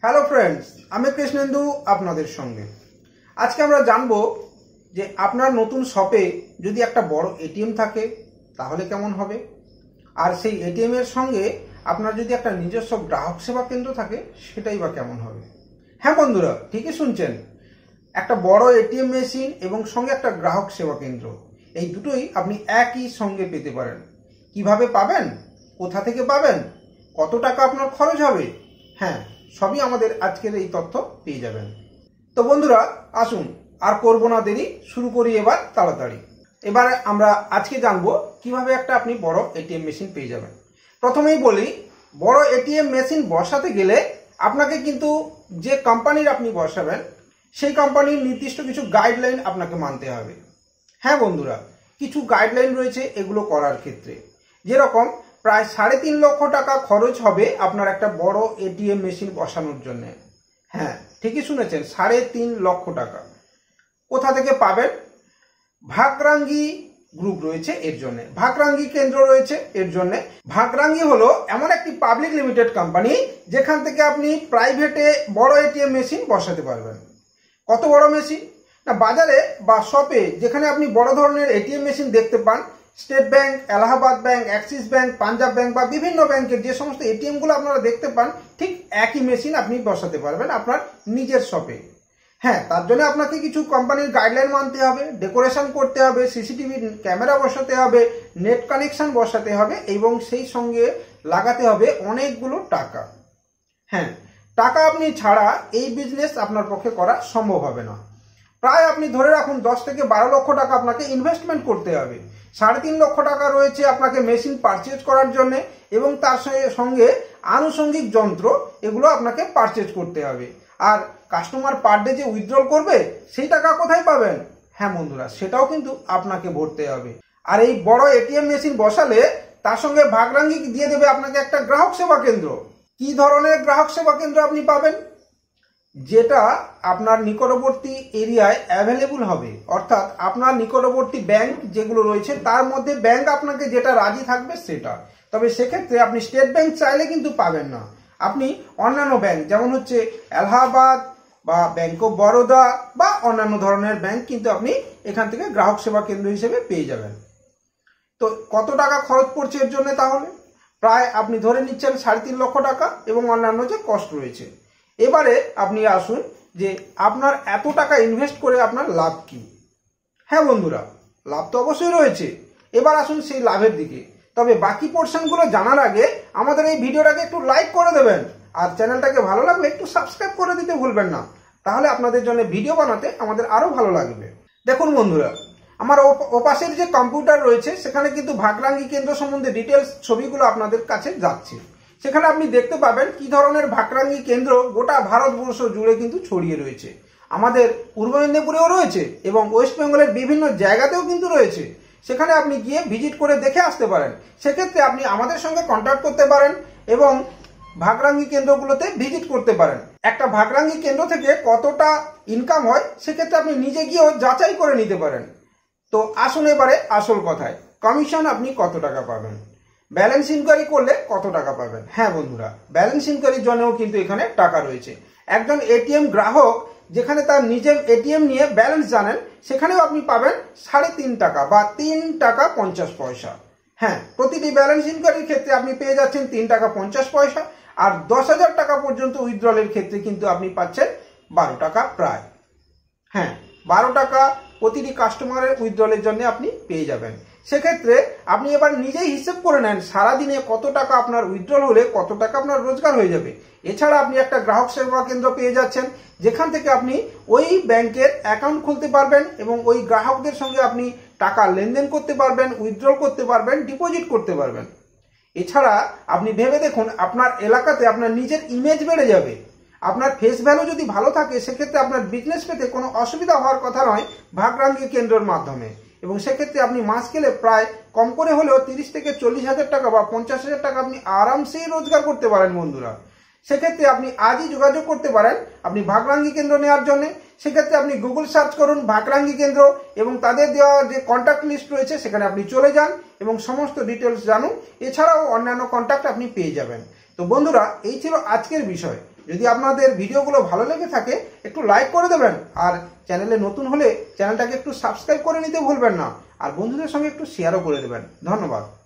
Hello friends, আমি কৃষ্ণেন্দু আপনাদের সঙ্গে। আজকে আমরা জানবো যে আপনার নতুন শপে যদি একটা বড় এটিএম থাকে তাহলে কেমন হবে, আর সেই এটিএম এর সঙ্গে আপনার যদি একটা নিজস্ব গ্রাহক সেবা কেন্দ্র থাকে সেটাই বা কেমন হবে। হ্যাঁ বন্ধুরা, ঠিকই শুনছেন, একটা বড় এটিএম মেশিন এবং সঙ্গে একটা গ্রাহক সেবা কেন্দ্র, এই দুটোই আপনি একই সঙ্গে পেতে পারেন। কিভাবে পাবেন, কোথা থেকে পাবেন, কত টাকা আপনার খরচ হবে, হ্যাঁ সবই আমাদের আজকের এই তথ্য পেয়ে যাবেন। তো বন্ধুরা আসুন আর করব না দেরি, শুরু করি এবার তাড়াতাড়ি। এবারে আমরা আজকে জানবো কিভাবে একটা আপনি বড় এটিএম মেশিন পেয়ে যাবেন। প্রথমেই বলি, বড় এটিএম মেশিন বসাতে গেলে আপনাকে কিন্তু যে কোম্পানির আপনি বসাবেন সেই কোম্পানির নির্দিষ্ট কিছু গাইডলাইন আপনাকে মানতে হবে। হ্যাঁ বন্ধুরা, কিছু গাইডলাইন রয়েছে এগুলো করার ক্ষেত্রে। যেরকম প্রায় 3.5 লক্ষ টাকা খরচ হবে আপনার একটা বড় এটিএম মেশিন বসানোর জন্য। হ্যাঁ ঠিকই শুনেছেন, 3.5 লক্ষ টাকা। কোথা থেকে পাবেন? ভাগরাঙ্গি গ্রুপ রয়েছে এর জন্য, ভাগরাঙ্গি কেন্দ্র রয়েছে এর জন্য। ভাগরাঙ্গি হলো এমন একটি পাবলিক লিমিটেড কোম্পানি যেখান থেকে আপনি প্রাইভেটে বড় এটিএম মেশিন বসাতে পারবেন। কত বড় মেশিন না, বাজারে বা শপে যেখানে আপনি বড় ধরনের এটিএম মেশিন দেখতে পান, State Bank, Allahabad bank, Axis bank, Punjab bank বা বিভিন্ন ব্যাংকের যে সমস্ত এটিএম গুলো আপনারা দেখতে পান, ঠিক একই মেশিন আপনি বসাতে পারবেন আপনার নিজের শপে। হ্যাঁ, তার জন্য আপনাকে কিছু কোম্পানির গাইডলাইন মানতে হবে, ডেকোরেশন করতে হবে, সিসিটিভি ক্যামেরা বসাতে হবে, নেট কানেকশন বসাতে হবে এবং সেই সঙ্গে লাগাতে হবে অনেকগুলো টাকা। হ্যাঁ, টাকা আপনি ছাড়া এই বিজনেস আপনার পক্ষে করা সম্ভব হবে না। প্রায় আপনি ধরে রাখুন 10 থেকে 12 লক্ষ টাকা আপনাকে ইনভেস্টমেন্ট করতে হবে। 3.5 লক্ষ টাকা রয়েছে আপনাকে মেশিন পারচেজ করার জন্য এবং তার সঙ্গে আনুষঙ্গিক যন্ত্র, এগুলো আপনাকে পারচেজ করতে হবে। আর কাস্টমার পার ডে যে উইথড্রল করবে সেই টাকা কোথায় পাবেন? হ্যাঁ বন্ধুরা, সেটাও কিন্তু আপনাকে ভরতে হবে। আর এই বড় এটিএম মেশিন বসালে তার সঙ্গে ভাগরাঙ্গি দিয়ে দেবে আপনাকে একটা গ্রাহক সেবা কেন্দ্র। কি ধরনের গ্রাহক সেবা কেন্দ্র আপনি পাবেন? যেটা আপনার নিকটবর্তী এরিয়ায় অ্যাভেলেবল হবে, অর্থাৎ আপনার নিকটবর্তী ব্যাংক যেগুলো রয়েছে তার মধ্যে ব্যাংক আপনাকে যেটা রাজি থাকবে সেটা। তবে সেক্ষেত্রে আপনি স্টেট ব্যাংক চাইলে কিন্তু পাবেন না, আপনি অন্যান্য ব্যাংক যেমন হচ্ছে এলাহাবাদ বা ব্যাংক অফ বরোদা বা অন্যান্য ধরনের ব্যাংক কিন্তু আপনি এখান থেকে গ্রাহক সেবা কেন্দ্র হিসেবে পেয়ে যাবেন। তো কত টাকা খরচ পড়ছে এর জন্য? তাহলে প্রায় আপনি ধরে নিচ্ছেন 3.5 লক্ষ টাকা এবং অন্যান্য যে কস্ট রয়েছে। এবারে আপনি আসুন যে আপনার এত টাকা ইনভেস্ট করে আপনার লাভ কি। হ্যাঁ বন্ধুরা, লাভ তো অবশ্যই রয়েছে। এবার আসুন সেই লাভের দিকে। তবে বাকি পোর্শনগুলো জানার আগে আমাদের এই ভিডিওটাকে একটু লাইক করে দেবেন, আর চ্যানেলটাকে ভালো লাগলে একটু সাবস্ক্রাইব করে দিতে ভুলবেন না, তাহলে আপনাদের জন্য ভিডিও বানাতে আমাদের আরো ভালো লাগবে। দেখুন বন্ধুরা, আমার ওপাশের যে কম্পিউটার রয়েছে সেখানে কিন্তু ভাগরাঙ্গি কেন্দ্র সম্বন্ধে ডিটেলস ছবিগুলো আপনাদের কাছে যাচ্ছে। সেখানে আপনি দেখতে পাবেন কি ধরনের ভাগরাঙ্গি কেন্দ্র গোটা ভারতবর্ষ জুড়ে কিন্তু ছড়িয়ে রয়েছে। আমাদের পূর্ব মেদিনীপুরেও রয়েছে এবং ওয়েস্ট বেঙ্গলের বিভিন্ন জায়গাতেও কিন্তু রয়েছে। সেখানে আপনি গিয়ে ভিজিট করে দেখে আসতে পারেন। সেক্ষেত্রে আপনি আমাদের সঙ্গে কন্ট্যাক্ট করতে পারেন এবং ভাগরাঙ্গি কেন্দ্রগুলোতে ভিজিট করতে পারেন। একটা ভাগরাঙ্গি কেন্দ্র থেকে কতটা ইনকাম হয় সেক্ষেত্রে আপনি নিজে গিয়েও যাচাই করে নিতে পারেন। তো আসুন এবারে আসল কথায়, কমিশন আপনি কত টাকা পাবেন, ব্যালেন্স ইনকোয়ারি করলে কত টাকা পাবেন। হ্যাঁ বন্ধুরা, ব্যালেন্স ইনকোয়ারির জন্যও কিন্তু এখানে টাকা রয়েছে। একজন এটিএম গ্রাহক যেখানে তার নিজের এটিএম নিয়ে ব্যালেন্স জানেন, সেখানেও আপনি পাবেন 3.5 টাকা বা 3 টাকা 50 পয়সা। হ্যাঁ, প্রতিটি ব্যালেন্স ইনকোয়ারির ক্ষেত্রে আপনি পেয়ে যাচ্ছেন 3 টাকা 50 পয়সা। আর 10,000 টাকা পর্যন্ত উইথড্রলের ক্ষেত্রে কিন্তু আপনি পাচ্ছেন 12 টাকা প্রায়। হ্যাঁ, 12 টাকা প্রতিটি কাস্টমারের উইথড্রলের জন্য আপনি পেয়ে যাবেন। সেক্ষেত্রে আপনি এবার নিজেই হিসেব করে নেন সারাদিনে কত টাকা আপনার উইথড্রল হলে কত টাকা আপনার রোজগার হয়ে যাবে। এছাড়া আপনি একটা গ্রাহক সেবা কেন্দ্র পেয়ে যাচ্ছেন যেখান থেকে আপনি ওই ব্যাংকের অ্যাকাউন্ট খুলতে পারবেন এবং ওই গ্রাহকদের সঙ্গে আপনি টাকা লেনদেন করতে পারবেন, উইথড্রল করতে পারবেন, ডিপোজিট করতে পারবেন। এছাড়া আপনি ভেবে দেখুন, আপনার এলাকাতে আপনার নিজের ইমেজ বেড়ে যাবে। আপনার ফেস ভ্যালু যদি ভালো থাকে সেক্ষেত্রে আপনার বিজনেস পেতে কোনো অসুবিধা হওয়ার কথা নয় ভাগরাঙ্গি কেন্দ্রের মাধ্যমে। এবং সেক্ষেত্রে আপনি মাস গেলে প্রায় কম করে হলেও 30 থেকে 40,000 টাকা বা 50,000 টাকা আপনি আরামসেই রোজগার করতে পারেন বন্ধুরা। সেক্ষেত্রে আপনি আজই যোগাযোগ করতে পারেন আপনি ভাগরাঙ্গি কেন্দ্র নেওয়ার জন্য। সেক্ষেত্রে আপনি গুগল সার্চ করুন ভাগরাঙ্গি কেন্দ্র এবং তাদের দেওয়া যে কন্ট্যাক্ট লিস্ট রয়েছে সেখানে আপনি চলে যান এবং সমস্ত ডিটেলস জানুন। এছাড়াও অন্যান্য কন্ট্যাক্ট আপনি পেয়ে যাবেন। তো বন্ধুরা, এই ছিল আজকের বিষয়। যদি আপনাদের ভিডিওগুলো ভালো লেগে থাকে একটু লাইক করে দেবেন, আর চ্যানেলে নতুন হলে চ্যানেলটাকে একটু সাবস্ক্রাইব করে নিতে ভুলবেন না, আর বন্ধুদের সঙ্গে একটু শেয়ারও করে দেবেন। ধন্যবাদ।